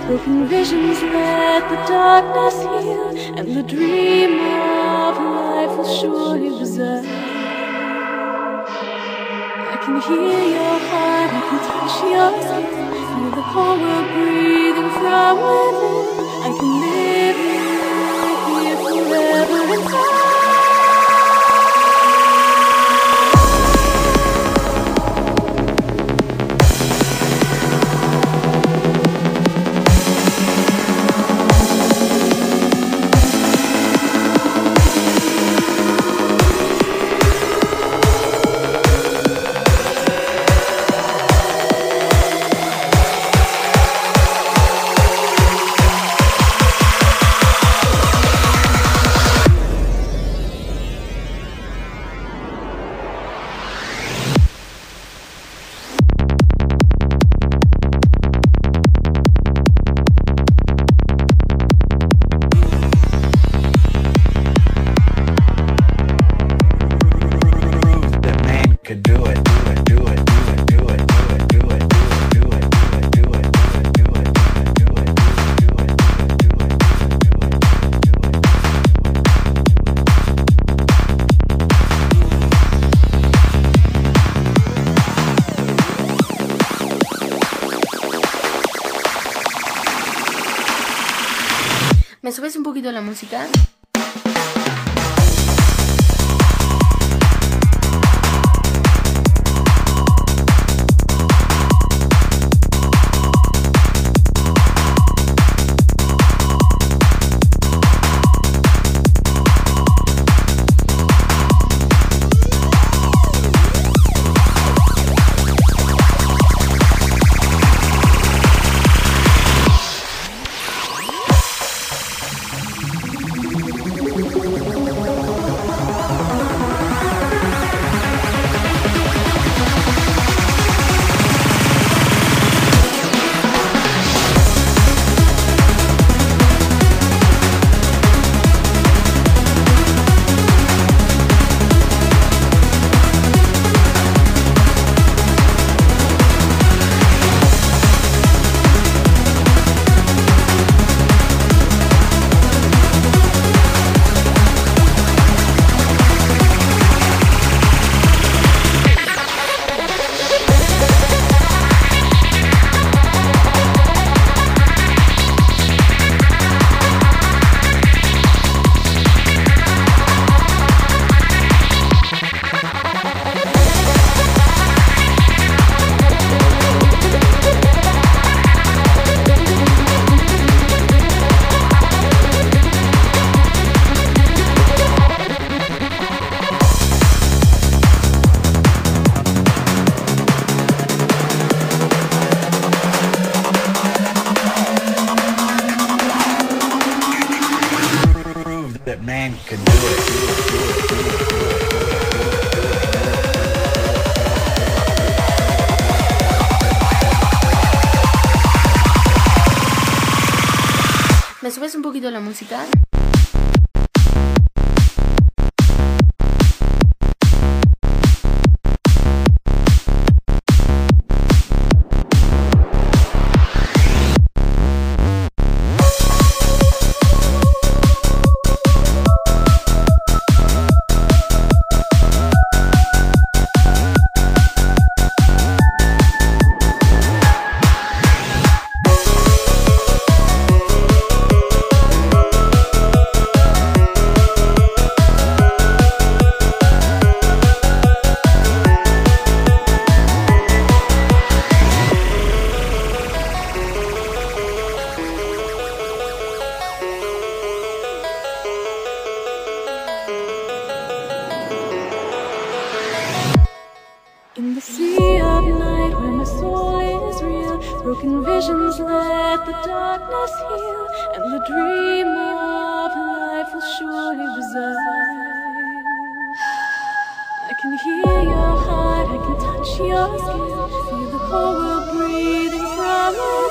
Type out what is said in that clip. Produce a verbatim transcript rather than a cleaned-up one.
Broken visions let the darkness heal, and the dream of life will surely reside. I can hear your heart, I can touch your skin, feel the whole world breathing from within. I can live here forever inside. ¿Me subes un poquito la música? That man can do it. ¿Me subes un poquito la música? In the sea of night where my soul is real, broken visions let the darkness heal, and the dream of life will surely reside. I can hear your heart, I can touch your skin, feel the whole world breathing from within.